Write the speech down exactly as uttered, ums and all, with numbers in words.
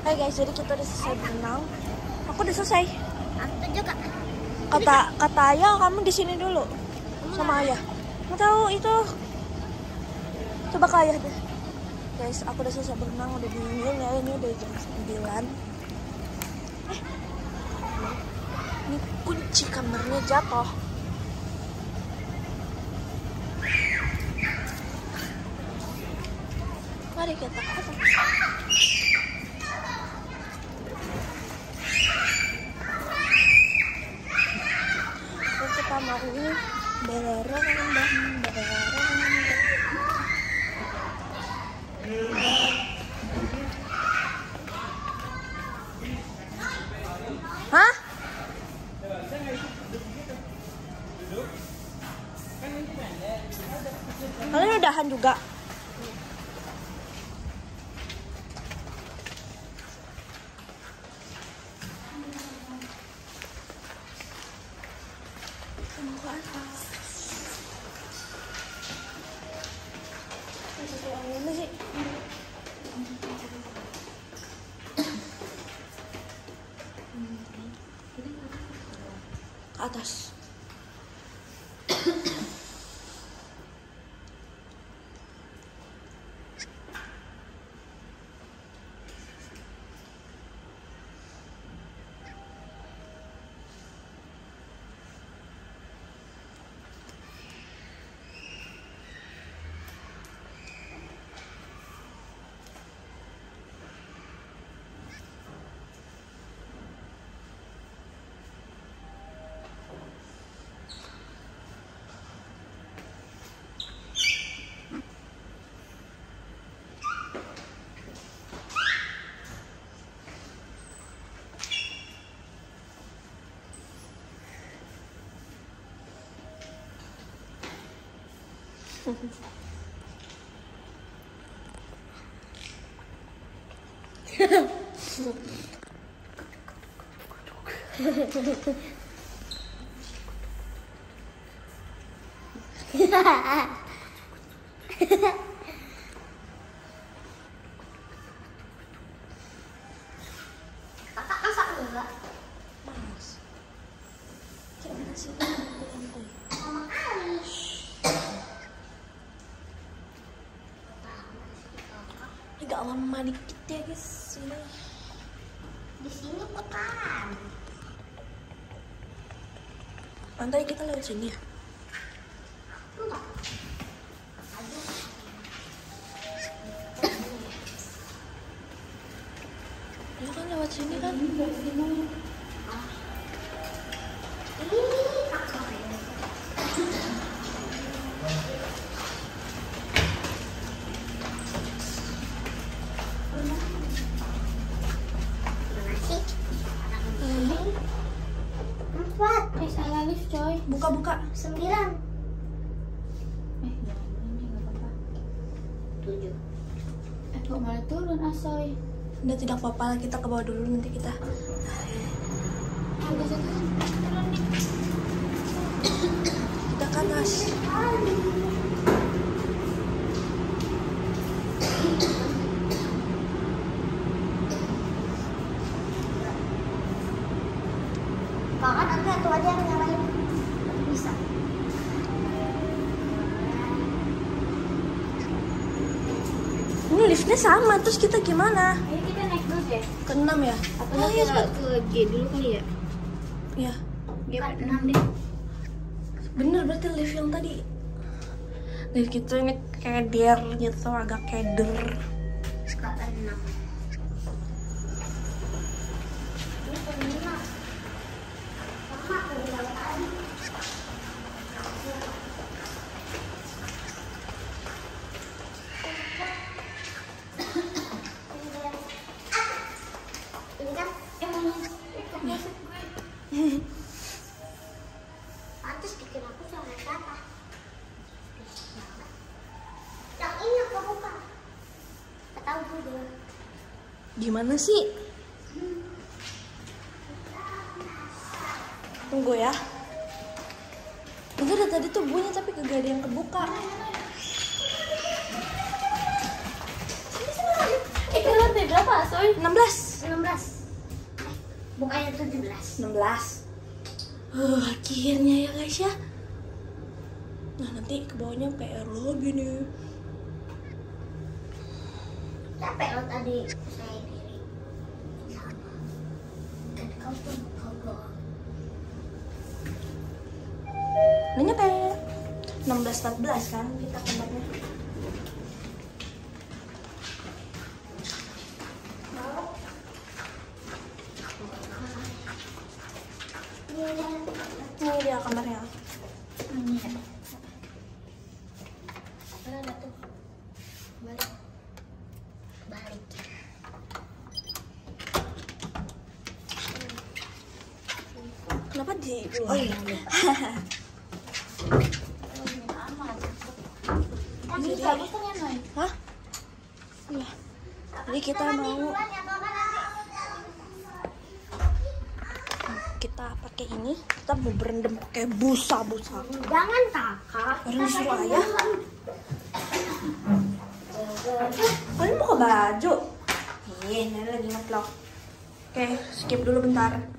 Hai guys, jadi kita udah selesai berenang. Aku udah selesai. Aku juga. Kata kata ayah kamu di sini dulu sama ayah. Mau tahu itu? Coba ke ayah deh. Guys, aku udah selesai berenang, udah dingin ya. Ini udah jam sembilan. Eh, ini kunci kamarnya jatuh. Mari kita ke atas. Kita mau belerang dan belerang. Hah? Kalian udahan juga? Ke atas. Kakak masak enggak? Mas. Gimana sih? Mama kali. Agak lama dikit ya guys ini. Di sini putaran. Pantai kita lewat sini ya. Enggak. Ya kan lewat sini kan? Ini kakak. Empat. Eh, salah lift coy. Buka-buka. Sembilan. Eh, jangan ini nggak apa-apa. Tujuh. Eh, kok malah turun asoy? Udah tidak apa-apa lah, kita ke bawah dulu nanti kita. Udah turun, turun nih. Kita ke atas. Kakak nanti satu aja yang nyalain. Bisa. Ini liftnya sama, terus kita gimana? Ayo kita naik dulu deh. Ke enam ya? Atau Oh, iya, ke, ke G dulu kali ya? iya. G enam deh. Bener berarti lift yang tadi. Lift gitu ini keder gitu, agak keder. Ke enam. Ini ke lima. Mama ke berapa kali? Ini kan pantes bikin aku sama kata. Yang ini aku buka. Ketahu dulu. Gimana sih? Tunggu ya. Itu udah tadi tuh bunyi tapi kagak ada yang kebuka. Eh, ke lantai berapa, Soy? enam belas. belas. Eh, bukannya tujuh belas. enam belas. Uh, akhirnya ya guys ya. Nah nanti ke bawahnya P R lagi nih. Capek lo tadi saya diri. Sama. Dan kau pun kau Udah nyampe enam belas empat belas kan kita kamarnya. Ini dia kamarnya. Ini ya. Ada tuh. Balik. Balik. Kenapa di Oh iya. Ini Jadi, dia. bagus kan ya, Noy? Hah? Iya. Jadi kita mau kita pakai ini, kita mau berendam pakai busa-busa. Jangan kakak. Orang suruh ayah. Kalian mau ke baju? Iya, ini lagi ngeplok. Oke, skip dulu bentar.